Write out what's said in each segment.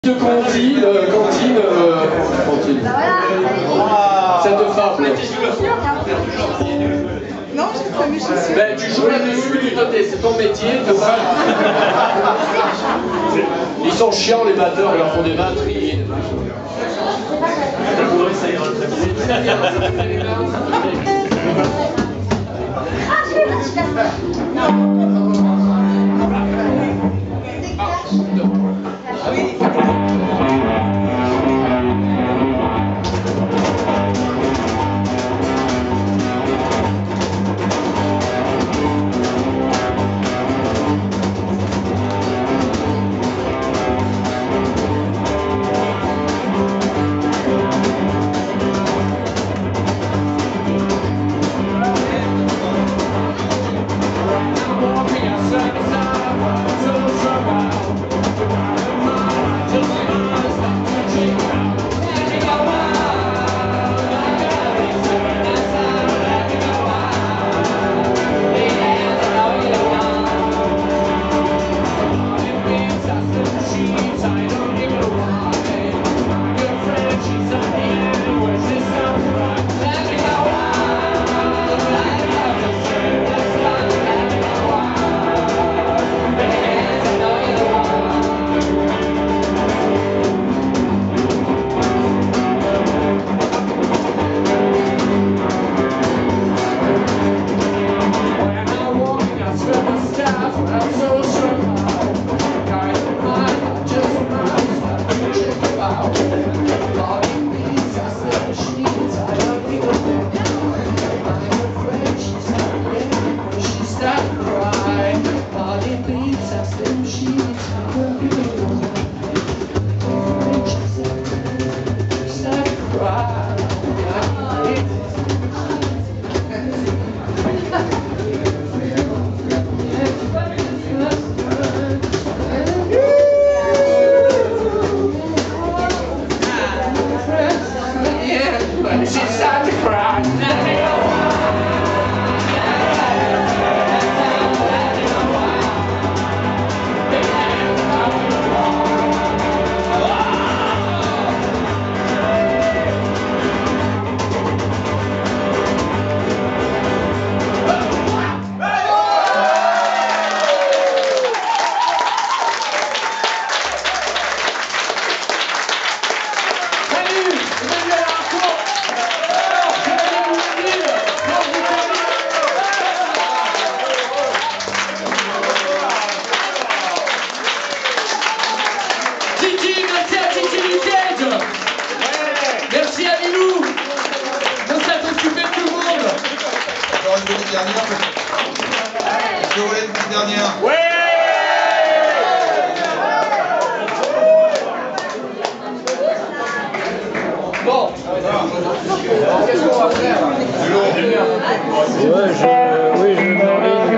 De cantine, ça te frappe là. Non, je sais pas, mais je suis. Ben, tu joues là-dessus, c'est ton métier, ils sont chiants les batteurs, ils leur font des batteries. Merci à Milou. Donc ça t'occupait tout le monde. Encore une petite dernière. Est-ce que vous voulez une petite dernière? Ouais. Bon. Qu'est-ce qu'on va faire? Oui, je vais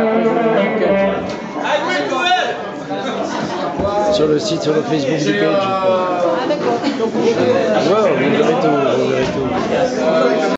sur le site, sur le Facebook du page. Ah, d'accord. Ouais, vous verrez tout.